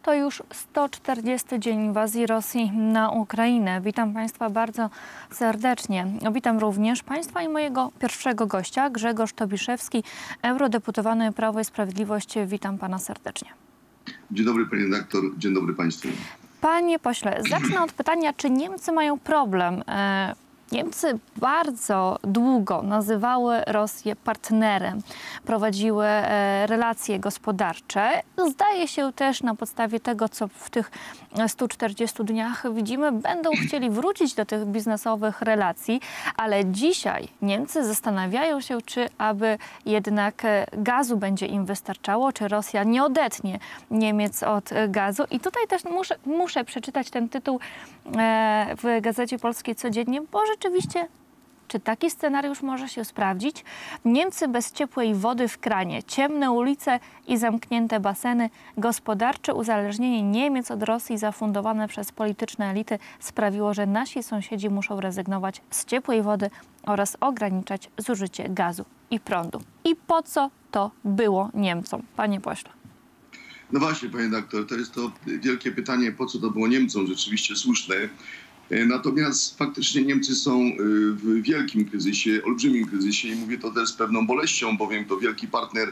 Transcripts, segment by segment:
To już 140 dzień inwazji Rosji na Ukrainę. Witam Państwa bardzo serdecznie. Witam również Państwa i mojego pierwszego gościa, Grzegorz Tobiszewski, eurodeputowany Prawo i Sprawiedliwość. Witam Pana serdecznie. Dzień dobry Pani redaktor, dzień dobry Państwu. Panie pośle, zacznę od pytania, czy Niemcy mają problem? Niemcy bardzo długo nazywały Rosję partnerem, prowadziły relacje gospodarcze. Zdaje się też na podstawie tego, co w tych 140 dniach widzimy, będą chcieli wrócić do tych biznesowych relacji, ale dzisiaj Niemcy zastanawiają się, czy aby jednak gazu będzie im wystarczało, czy Rosja nie odetnie Niemiec od gazu. I tutaj też muszę przeczytać ten tytuł w Gazecie Polskiej codziennie, bo rzeczywiście, czy taki scenariusz może się sprawdzić? Niemcy bez ciepłej wody w kranie, ciemne ulice i zamknięte baseny. Gospodarcze uzależnienie Niemiec od Rosji zafundowane przez polityczne elity sprawiło, że nasi sąsiedzi muszą rezygnować z ciepłej wody oraz ograniczać zużycie gazu i prądu. I po co to było Niemcom, panie pośle? No właśnie, panie doktor, to jest to wielkie pytanie, po co to było Niemcom, rzeczywiście słuszne. Natomiast faktycznie Niemcy są w wielkim kryzysie, olbrzymim kryzysie i mówię to też z pewną boleścią, bowiem to wielki partner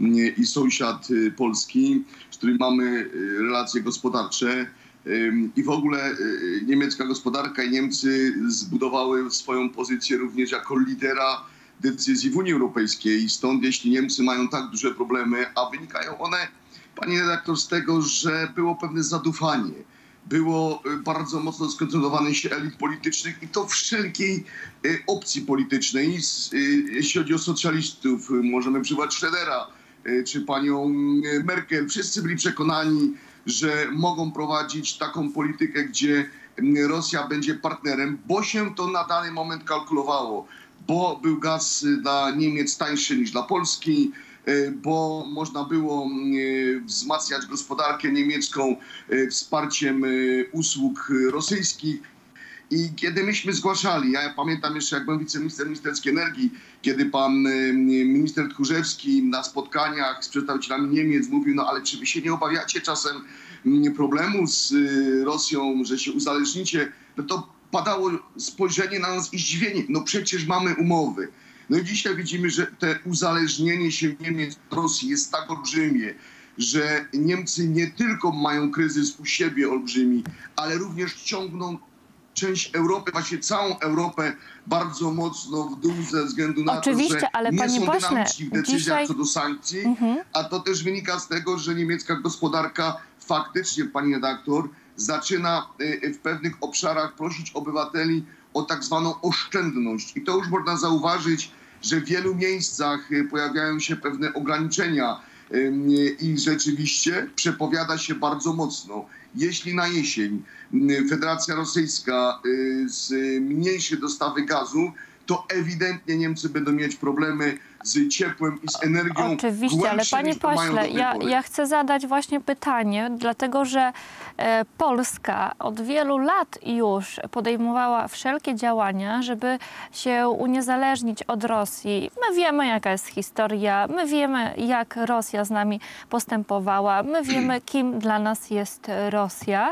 i sąsiad Polski, z którym mamy relacje gospodarcze i w ogóle niemiecka gospodarka i Niemcy zbudowały swoją pozycję również jako lidera decyzji w Unii Europejskiej. Stąd jeśli Niemcy mają tak duże problemy, a wynikają one, panie redaktor, z tego, że było pewne zadufanie. Było bardzo mocno skoncentrowane się elit politycznych i to wszelkiej opcji politycznej. Jeśli chodzi o socjalistów, możemy przywołać Schrödera czy panią Merkel. Wszyscy byli przekonani, że mogą prowadzić taką politykę, gdzie Rosja będzie partnerem, bo się to na dany moment kalkulowało. Bo był gaz dla Niemiec tańszy niż dla Polski, bo można było wzmacniać gospodarkę niemiecką wsparciem usług rosyjskich. I kiedy myśmy zgłaszali, ja pamiętam jeszcze, jak byłem wiceminister ministerski energii, kiedy pan minister Tchórzewski na spotkaniach z przedstawicielami Niemiec mówił, no ale czy wy się nie obawiacie czasem problemu z Rosją, że się uzależnicie, no to padało spojrzenie na nas i zdziwienie. No przecież mamy umowy. No i dzisiaj widzimy, że te uzależnienie się Niemiec od Rosji jest tak olbrzymie, że Niemcy nie tylko mają kryzys u siebie olbrzymi, ale również ciągną część Europy, właśnie całą Europę bardzo mocno w dół ze względu na to, że ale nie są pośle, dynamiczni w decyzjach co do sankcji, a to też wynika z tego, że niemiecka gospodarka faktycznie, pani redaktor, zaczyna w pewnych obszarach prosić obywateli o tak zwaną oszczędność. I to już można zauważyć, że w wielu miejscach pojawiają się pewne ograniczenia i rzeczywiście przepowiada się bardzo mocno. Jeśli na jesień Federacja Rosyjska zmniejszy dostawy gazu, to ewidentnie Niemcy będą mieć problemy z ciepłem i z energią. Oczywiście, ale panie pośle, ja chcę zadać właśnie pytanie, dlatego że Polska od wielu lat już podejmowała wszelkie działania, żeby się uniezależnić od Rosji. My wiemy, jaka jest historia, my wiemy, jak Rosja z nami postępowała, my wiemy, kim dla nas jest Rosja.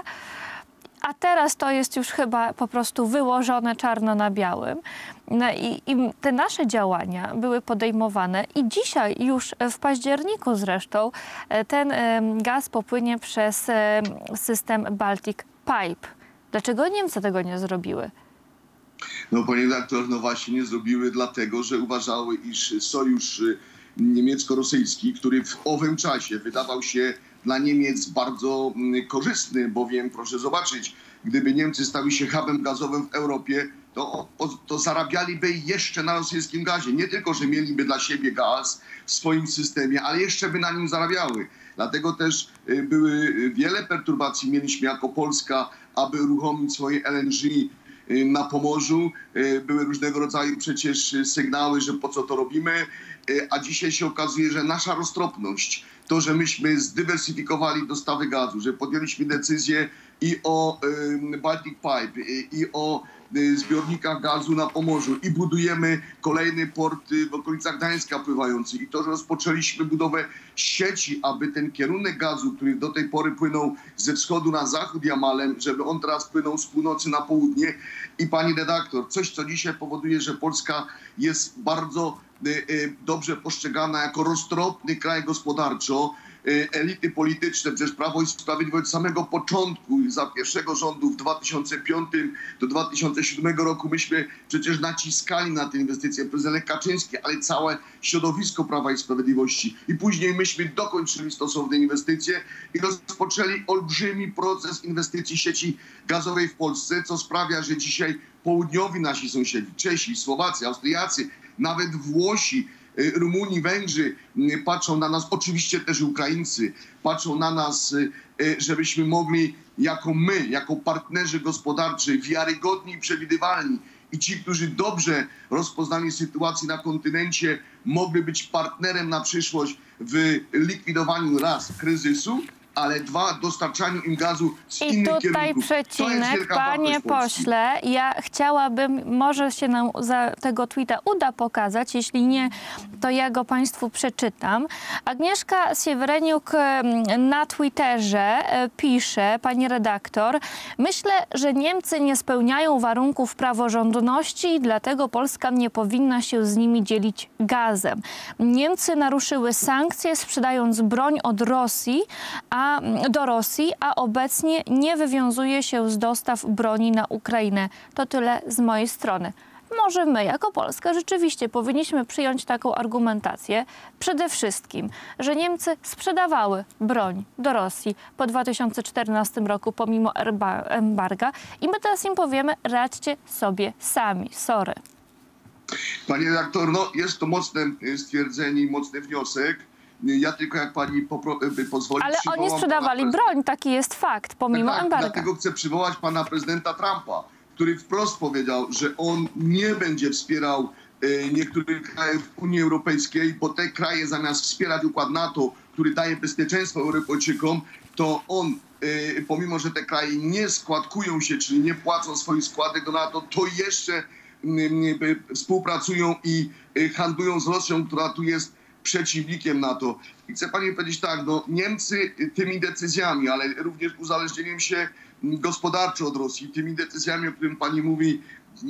A teraz to jest już chyba po prostu wyłożone czarno na białym. No i te nasze działania były podejmowane i dzisiaj już w październiku zresztą ten gaz popłynie przez system Baltic Pipe. Dlaczego Niemcy tego nie zrobiły? No panie redaktor, no właśnie nie zrobiły dlatego, że uważały, iż sojusz niemiecko-rosyjski, który w owym czasie wydawał się dla Niemiec bardzo korzystny, bowiem proszę zobaczyć, gdyby Niemcy stały się hubem gazowym w Europie, to zarabialiby jeszcze na rosyjskim gazie. Nie tylko, że mieliby dla siebie gaz w swoim systemie, ale jeszcze by na nim zarabiały. Dlatego też były wiele perturbacji, mieliśmy jako Polska, aby uruchomić swoje LNG na Pomorzu. Były różnego rodzaju przecież sygnały, że po co to robimy, a dzisiaj się okazuje, że nasza roztropność, to, że myśmy zdywersyfikowali dostawy gazu, że podjęliśmy decyzję i o Baltic Pipe, i o zbiornikach gazu na Pomorzu i budujemy kolejny port w okolicach Gdańska pływający i to, że rozpoczęliśmy budowę sieci, aby ten kierunek gazu, który do tej pory płynął ze wschodu na zachód Jamalem, żeby on teraz płynął z północy na południe. I pani redaktor, coś, co dzisiaj powoduje, że Polska jest bardzo dobrze postrzegana jako roztropny kraj gospodarczo. Elity polityczne, przecież Prawo i Sprawiedliwość od samego początku, za pierwszego rządu w 2005 do 2007 roku myśmy przecież naciskali na te inwestycje. Prezydent Kaczyński, ale całe środowisko Prawa i Sprawiedliwości. I później myśmy dokończyli stosowne inwestycje i rozpoczęli olbrzymi proces inwestycji sieci gazowej w Polsce, co sprawia, że dzisiaj południowi nasi sąsiedzi, Czesi, Słowacy, Austriacy, nawet Włosi, Rumuni, Węgrzy patrzą na nas, oczywiście też Ukraińcy, patrzą na nas, żebyśmy mogli jako partnerzy gospodarczy, wiarygodni i przewidywalni i ci, którzy dobrze rozpoznali sytuację na kontynencie, mogli być partnerem na przyszłość w likwidowaniu raz kryzysu, ale dwa, dostarczaniu im gazu z innych kierunków. I tutaj przecinek, panie pośle, ja chciałabym, może się nam za tego tweeta uda pokazać, jeśli nie, to ja go państwu przeczytam. Agnieszka Siewereniuk na Twitterze pisze, pani redaktor, myślę, że Niemcy nie spełniają warunków praworządności i dlatego Polska nie powinna się z nimi dzielić gazem. Niemcy naruszyły sankcje, sprzedając broń do Rosji, a obecnie nie wywiązuje się z dostaw broni na Ukrainę. To tyle z mojej strony. Może my, jako Polska, rzeczywiście powinniśmy przyjąć taką argumentację przede wszystkim, że Niemcy sprzedawały broń do Rosji po 2014 roku pomimo embarga i my teraz im powiemy, radźcie sobie sami. Sorry. Panie redaktor, no jest to mocne stwierdzenie i mocny wniosek. Ja tylko, jak pani pozwoli, ale oni sprzedawali broń, taki jest fakt, pomimo embarga. Dlatego chcę przywołać pana prezydenta Trumpa, który wprost powiedział, że on nie będzie wspierał niektórych krajów Unii Europejskiej, bo te kraje zamiast wspierać układ NATO, który daje bezpieczeństwo Europejczykom, to on, pomimo że te kraje nie składkują się, czyli nie płacą swoich składek do NATO, to jeszcze współpracują i handlują z Rosją, która tu jest przeciwnikiem NATO. I chcę pani powiedzieć tak, no Niemcy tymi decyzjami, ale również uzależnieniem się gospodarczo od Rosji, tymi decyzjami, o którym pani mówi,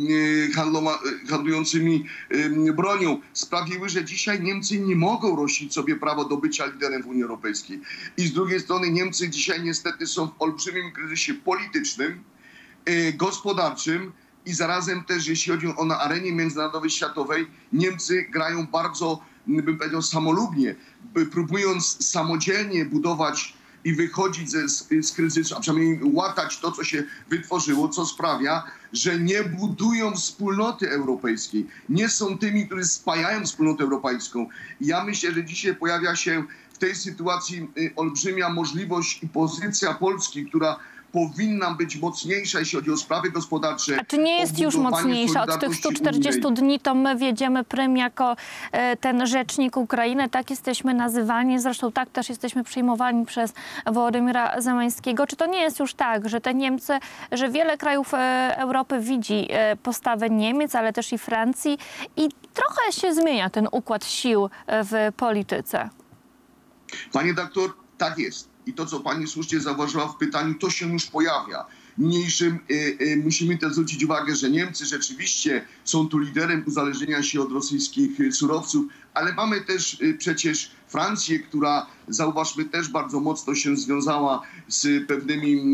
handlującymi bronią, sprawiły, że dzisiaj Niemcy nie mogą rościć sobie prawo do bycia liderem w Unii Europejskiej. I z drugiej strony Niemcy dzisiaj niestety są w olbrzymim kryzysie politycznym, gospodarczym, i zarazem też, jeśli chodzi o na arenie międzynarodowej, światowej, Niemcy grają bardzo, bym powiedział, samolubnie, próbując samodzielnie budować i wychodzić z kryzysu, a przynajmniej łatać to, co się wytworzyło, co sprawia, że nie budują wspólnoty europejskiej. Nie są tymi, którzy spajają wspólnotę europejską. I ja myślę, że dzisiaj pojawia się w tej sytuacji olbrzymia możliwość i pozycja Polski, która powinna być mocniejsza, jeśli chodzi o sprawy gospodarcze. A czy nie jest już mocniejsza? Od tych 140 dni to my wiedziemy prym jako ten rzecznik Ukrainy. Tak jesteśmy nazywani. Zresztą tak też jesteśmy przyjmowani przez Wołodymyra Zełańskiego. Czy to nie jest już tak, że te Niemcy, że wiele krajów Europy widzi postawę Niemiec, ale też i Francji i trochę się zmienia ten układ sił w polityce? Panie doktor, tak jest. I to, co pani słusznie zauważyła w pytaniu, to się już pojawia. Niniejszym musimy też zwrócić uwagę, że Niemcy rzeczywiście są tu liderem uzależnienia się od rosyjskich surowców, ale mamy też przecież Francję, która, zauważmy, też bardzo mocno się związała z pewnymi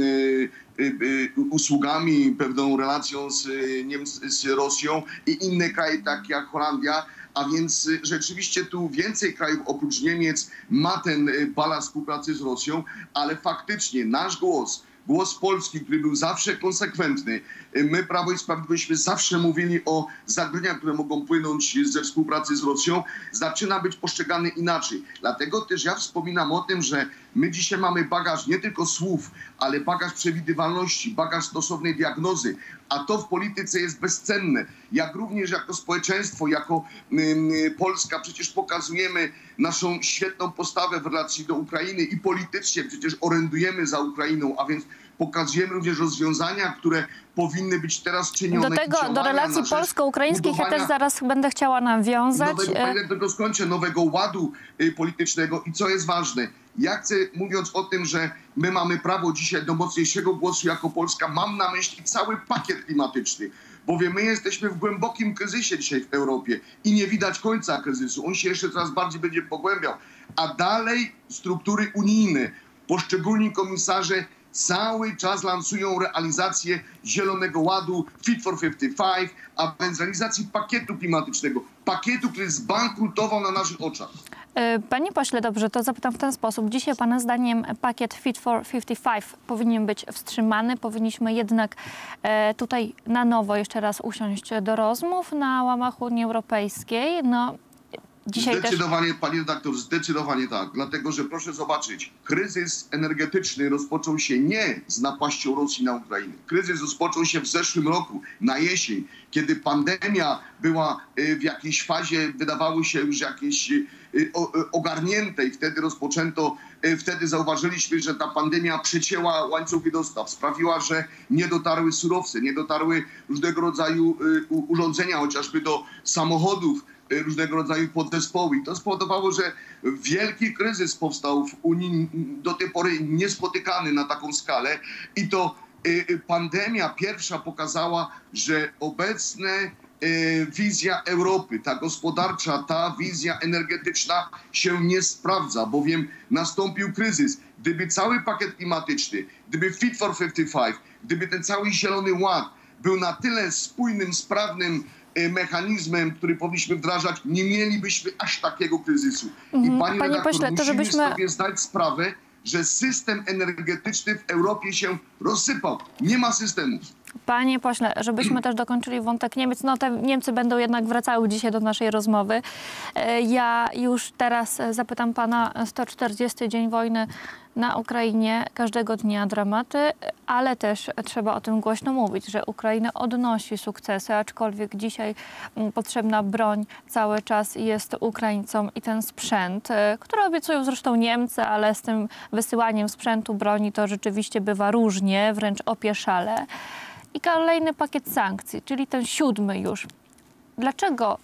usługami, pewną relacją z Rosją i inne kraje, takie jak Holandia. A więc rzeczywiście tu więcej krajów oprócz Niemiec ma ten balans współpracy z Rosją, ale faktycznie nasz głos Polski, który był zawsze konsekwentny, my, Prawo i Sprawiedliwość, zawsze mówili o zagrożeniach, które mogą płynąć ze współpracy z Rosją, zaczyna być postrzegany inaczej. Dlatego też ja wspominam o tym, że my dzisiaj mamy bagaż nie tylko słów, ale bagaż przewidywalności, bagaż stosownej diagnozy, a to w polityce jest bezcenne. Jak również jako społeczeństwo, jako Polska przecież pokazujemy naszą świetną postawę w relacji do Ukrainy i politycznie przecież orędujemy za Ukrainą, a więc Pokazujemy również rozwiązania, które powinny być teraz czynione. Do relacji polsko-ukraińskich ja też zaraz będę chciała nawiązać. Tylko skończę, nowego ładu politycznego. I co jest ważne, ja chcę, mówiąc o tym, że my mamy prawo dzisiaj do mocniejszego głosu jako Polska, mam na myśli cały pakiet klimatyczny. Bowiem my jesteśmy w głębokim kryzysie dzisiaj w Europie i nie widać końca kryzysu. On się jeszcze coraz bardziej będzie pogłębiał. A dalej struktury unijne, poszczególni komisarze cały czas lansują realizację Zielonego Ładu, Fit for 55, a więc realizacji pakietu klimatycznego. Pakietu, który zbankrutował na naszych oczach. Panie pośle, dobrze, to zapytam w ten sposób. Dzisiaj pana zdaniem pakiet Fit for 55 powinien być wstrzymany. Powinniśmy jednak tutaj na nowo jeszcze raz usiąść do rozmów na łamach Unii Europejskiej. No, dzisiaj zdecydowanie, pani redaktor, zdecydowanie tak. Dlatego, że proszę zobaczyć, kryzys energetyczny rozpoczął się nie z napaścią Rosji na Ukrainę. Kryzys rozpoczął się w zeszłym roku, na jesień, kiedy pandemia była w jakiejś fazie, wydawało się już jakieś ogarnięte i wtedy rozpoczęto, wtedy zauważyliśmy, że ta pandemia przecięła łańcuchy dostaw, sprawiła, że nie dotarły surowce, nie dotarły różnego rodzaju urządzenia, chociażby do samochodów, różnego rodzaju podzespoły. I to spowodowało, że wielki kryzys powstał w Unii, do tej pory niespotykany na taką skalę. I to pandemia pierwsza pokazała, że obecna wizja Europy, ta gospodarcza, ta wizja energetyczna się nie sprawdza, bowiem nastąpił kryzys. Gdyby cały pakiet klimatyczny, gdyby Fit for 55, gdyby ten cały Zielony Ład był na tyle spójnym, sprawnym mechanizmem, który powinniśmy wdrażać, nie mielibyśmy aż takiego kryzysu. I pani redaktor, pośle, musimy sobie zdać sprawę, że system energetyczny w Europie się rozsypał. Nie ma systemu. Panie pośle, żebyśmy też dokończyli wątek Niemiec, no te Niemcy będą jednak wracały dzisiaj do naszej rozmowy. Ja już teraz zapytam pana, 140 dzień wojny na Ukrainie, każdego dnia dramaty, ale też trzeba o tym głośno mówić, że Ukraina odnosi sukcesy, aczkolwiek dzisiaj potrzebna broń cały czas jest Ukraińcom i ten sprzęt, który obiecują zresztą Niemcy, ale z tym wysyłaniem sprzętu, broni to rzeczywiście bywa różnie, wręcz opieszale. I kolejny pakiet sankcji, czyli ten 7 już. Dlaczego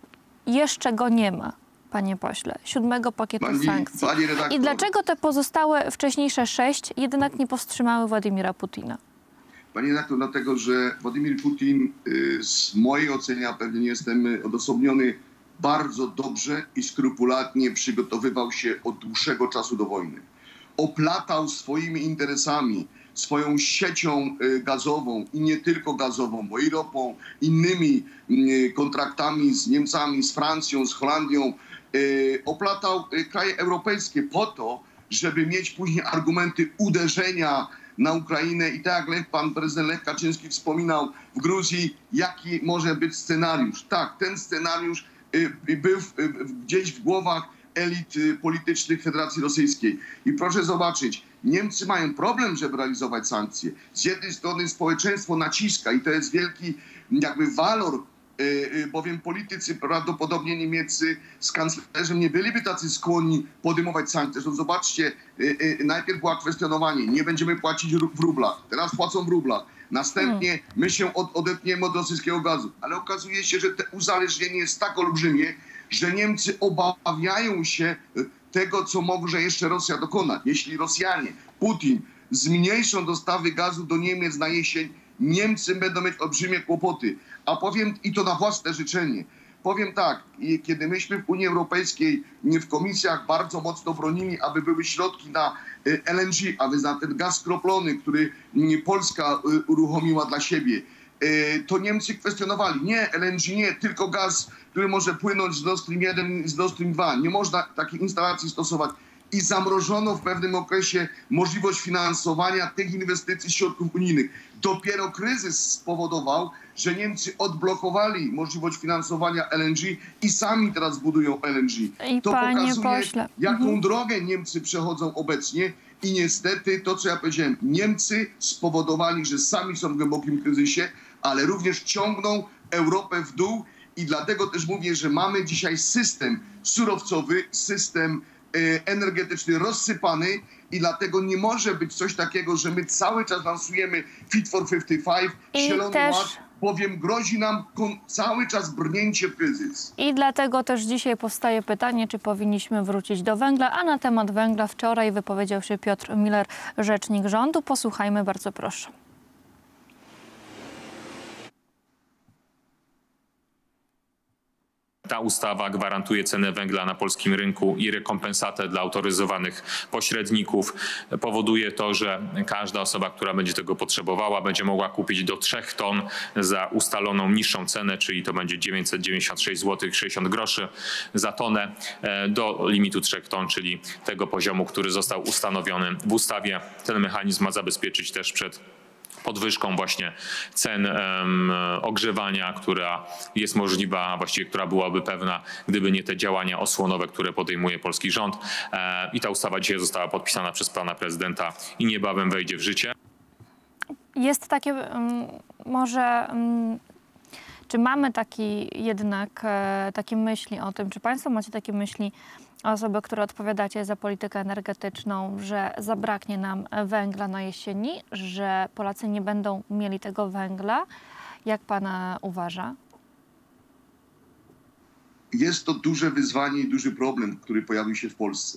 jeszcze go nie ma, panie pośle? 7 pakietu sankcji. I dlaczego te pozostałe wcześniejsze 6 jednak nie powstrzymały Władimira Putina? Pani redaktor, dlatego, że Władimir Putin z mojej oceny, a pewnie nie jestem odosobniony, bardzo dobrze i skrupulatnie przygotowywał się od dłuższego czasu do wojny. Oplatał swoimi interesami, swoją siecią gazową i nie tylko gazową, bo i ropą, innymi kontraktami z Niemcami, z Francją, z Holandią, oplatał kraje europejskie po to, żeby mieć później argumenty uderzenia na Ukrainę. I tak jak pan prezydent Lech Kaczyński wspominał w Gruzji, jaki może być scenariusz. Tak, ten scenariusz był gdzieś w głowach elit politycznych Federacji Rosyjskiej. I proszę zobaczyć, Niemcy mają problem, żeby realizować sankcje. Z jednej strony społeczeństwo naciska i to jest wielki jakby walor, bowiem politycy prawdopodobnie niemieccy z kanclerzem nie byliby tacy skłonni podejmować sankcje. Zresztą zobaczcie, najpierw było kwestionowanie, nie będziemy płacić w rublach, teraz płacą w rublach. Następnie my się odetniemy od rosyjskiego gazu. Ale okazuje się, że to uzależnienie jest tak olbrzymie, że Niemcy obawiają się tego, co może jeszcze Rosja dokonać. Jeśli Rosjanie, Putin zmniejszą dostawy gazu do Niemiec na jesień, Niemcy będą mieć olbrzymie kłopoty. A powiem, i to na własne życzenie, powiem tak, kiedy myśmy w Unii Europejskiej w komisjach bardzo mocno bronili, aby były środki na LNG, a więc na ten gaz skroplony, który Polska uruchomiła dla siebie, to Niemcy kwestionowali. Nie, LNG nie, tylko gaz, który może płynąć z Nord Stream 1 i z Nord Stream 2. Nie można takiej instalacji stosować. I zamrożono w pewnym okresie możliwość finansowania tych inwestycji z środków unijnych. Dopiero kryzys spowodował, że Niemcy odblokowali możliwość finansowania LNG i sami teraz budują LNG. To pokazuje, jaką drogę Niemcy przechodzą obecnie. I niestety to, co ja powiedziałem, Niemcy spowodowali, że sami są w głębokim kryzysie, ale również ciągną Europę w dół i dlatego też mówię, że mamy dzisiaj system surowcowy, system energetyczny rozsypany i dlatego nie może być coś takiego, że my cały czas lansujemy Fit for 55, zielony ład, bowiem grozi nam cały czas brnięcie w kryzys. I dlatego też dzisiaj powstaje pytanie, czy powinniśmy wrócić do węgla, a na temat węgla wczoraj wypowiedział się Piotr Müller, rzecznik rządu. Posłuchajmy, bardzo proszę. Ta ustawa gwarantuje cenę węgla na polskim rynku i rekompensatę dla autoryzowanych pośredników. Powoduje to, że każda osoba, która będzie tego potrzebowała, będzie mogła kupić do 3 ton za ustaloną niższą cenę, czyli to będzie 996 zł 60 groszy za tonę, do limitu 3 ton, czyli tego poziomu, który został ustanowiony w ustawie. Ten mechanizm ma zabezpieczyć też przed podwyżką właśnie cen ogrzewania, która jest możliwa, a właściwie która byłaby pewna, gdyby nie te działania osłonowe, które podejmuje polski rząd. I ta ustawa dzisiaj została podpisana przez pana prezydenta i niebawem wejdzie w życie. Jest takie czy mamy takie myśli o tym, czy państwo macie takie myśli, osoby, które odpowiadacie za politykę energetyczną, że zabraknie nam węgla na jesieni, że Polacy nie będą mieli tego węgla? Jak pan uważa? Jest to duże wyzwanie i duży problem, który pojawił się w Polsce.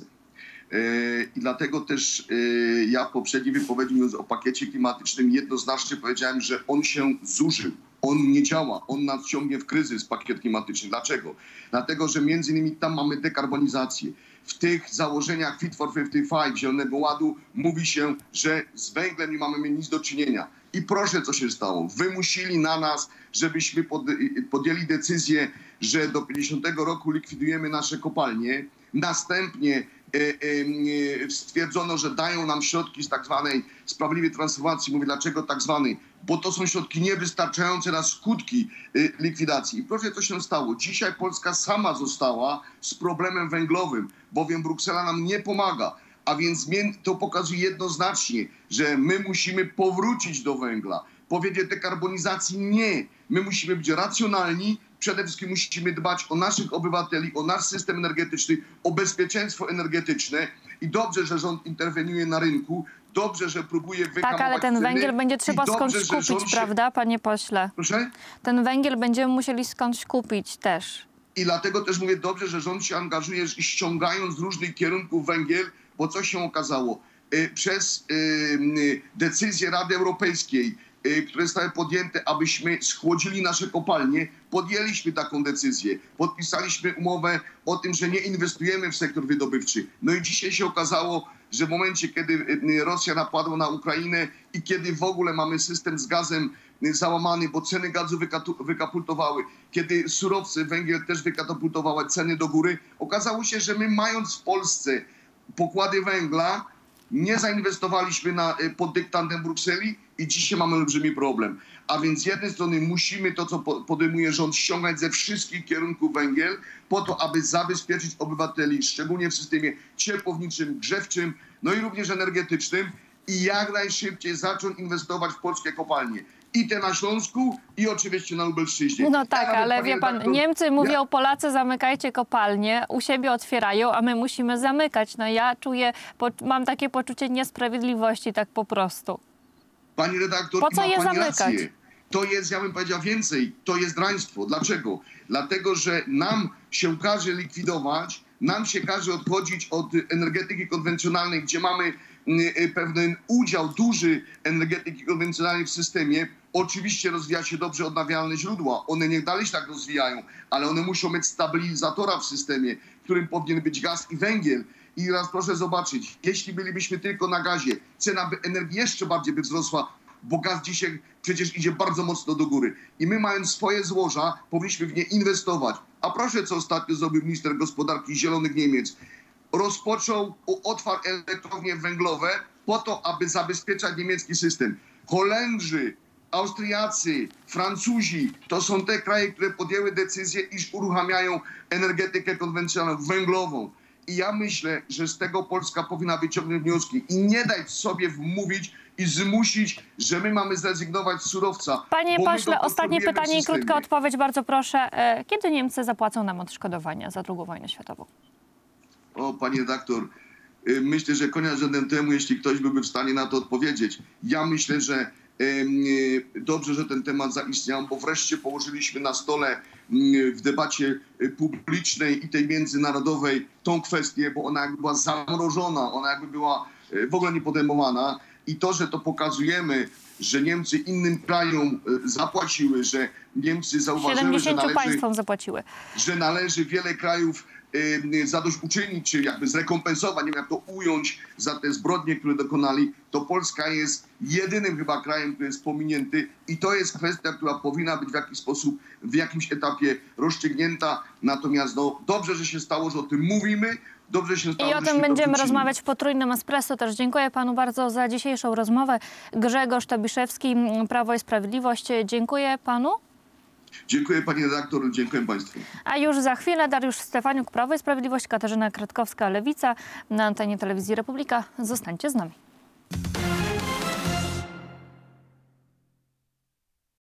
I dlatego też ja w poprzedniej wypowiedzi, mówiąc o pakiecie klimatycznym, jednoznacznie powiedziałem, że on się zużył. On nie działa, on nas ciągnie w kryzys, pakiet klimatyczny. Dlaczego? Dlatego, że między innymi tam mamy dekarbonizację. W tych założeniach Fit for 55, Zielonego Ładu, mówi się, że z węglem nie mamy nic do czynienia. I proszę, co się stało. Wymusili na nas, żebyśmy podjęli decyzję, że do 50 roku likwidujemy nasze kopalnie. Następnie stwierdzono, że dają nam środki z tak zwanej sprawiedliwej transformacji. Mówię, dlaczego tak zwanej? Bo to są środki niewystarczające na skutki likwidacji. I proszę, co się stało. Dzisiaj Polska sama została z problemem węglowym, bowiem Bruksela nam nie pomaga. A więc to pokazuje jednoznacznie, że my musimy powrócić do węgla. Powiedzieć dekarbonizacji nie. My musimy być racjonalni. Przede wszystkim musimy dbać o naszych obywateli, o nasz system energetyczny, o bezpieczeństwo energetyczne. I dobrze, że rząd interweniuje na rynku. Dobrze, że próbuje wyhamować Tak, ale ten ceny. węgiel będzie trzeba skądś kupić, prawda, panie pośle? Proszę? Ten węgiel będziemy musieli skądś kupić też. I dlatego też mówię dobrze, że rząd się angażuje, ściągając z różnych kierunków węgiel, bo co się okazało? Przez decyzję Rady Europejskiej, które zostały podjęte, abyśmy schłodzili nasze kopalnie, podjęliśmy taką decyzję. Podpisaliśmy umowę o tym, że nie inwestujemy w sektor wydobywczy. No i dzisiaj się okazało, że w momencie, kiedy Rosja napadła na Ukrainę i kiedy w ogóle mamy system z gazem załamany, bo ceny gazu wykatapultowały, kiedy surowce, węgiel też wykatapultowały ceny do góry, okazało się, że my mając w Polsce pokłady węgla, nie zainwestowaliśmy pod dyktantem Brukseli i dzisiaj mamy olbrzymi problem. A więc z jednej strony musimy to, co podejmuje rząd, ściągać ze wszystkich kierunków węgiel po to, aby zabezpieczyć obywateli, szczególnie w systemie ciepłowniczym, grzewczym, no i również energetycznym i jak najszybciej zacząć inwestować w polskie kopalnie. I te na Śląsku, i oczywiście na Lubelszczyźnie. No tak, ale wie pan, Niemcy mówią, Polacy zamykajcie kopalnie, u siebie otwierają, a my musimy zamykać. No ja mam takie poczucie niesprawiedliwości tak po prostu. Pani redaktor, po co je zamykać? Rację. To jest, ja bym powiedział więcej, to jest draństwo. Dlaczego? Dlatego, że nam się każe likwidować, nam się każe odchodzić od energetyki konwencjonalnej, gdzie mamy pewien udział duży energetyki konwencjonalnej w systemie. Oczywiście rozwija się dobrze odnawialne źródła. One niech dalej się tak rozwijają, ale one muszą mieć stabilizatora w systemie, w którym powinien być gaz i węgiel. I raz proszę zobaczyć, jeśli bylibyśmy tylko na gazie, cena energii jeszcze bardziej by wzrosła, bo gaz dzisiaj przecież idzie bardzo mocno do góry. I my, mając swoje złoża, powinniśmy w nie inwestować. A proszę, co ostatnio zrobił minister gospodarki Zielonych Niemiec. Rozpoczął otwarł elektrownie węglowe po to, aby zabezpieczać niemiecki system. Holendrzy, Austriacy, Francuzi, to są te kraje, które podjęły decyzję, iż uruchamiają energetykę konwencjonalną, węglową. I ja myślę, że z tego Polska powinna wyciągnąć wnioski i nie dać sobie wmówić i zmusić, że my mamy zrezygnować z surowca. Panie pośle, ostatnie pytanie i krótka odpowiedź, bardzo proszę. Kiedy Niemcy zapłacą nam odszkodowania za II wojnę światową? O, pani redaktor, myślę, że konia rzędem temu, jeśli ktoś byłby w stanie na to odpowiedzieć. Ja myślę, że dobrze, że ten temat zaistniał, bo wreszcie położyliśmy na stole w debacie publicznej i tej międzynarodowej tą kwestię, bo ona jakby była zamrożona, ona jakby była w ogóle nie podejmowana. I to, że to pokazujemy, że Niemcy innym krajom zapłaciły, że Niemcy zauważyły, że 70 państwom zapłaciły. Że należy wiele krajów zadośćuczynić, czy jakby zrekompensować, nie wiem jak to ująć, za te zbrodnie, które dokonali, to Polska jest jedynym chyba krajem, który jest pominięty i to jest kwestia, która powinna być w jakiś sposób, w jakimś etapie rozstrzygnięta. Natomiast no, dobrze, że się stało, że o tym mówimy. Dobrze się stało, I o tym będziemy rozmawiać w potrójnym espresso. Też dziękuję panu bardzo za dzisiejszą rozmowę. Grzegorz Tobiszewski, Prawo i Sprawiedliwość. Dziękuję panu. Dziękuję pani redaktor, dziękuję państwu. A już za chwilę Dariusz Stefaniuk, Prawo i Sprawiedliwość, Katarzyna Kratkowska, Lewica na antenie Telewizji Republika. Zostańcie z nami.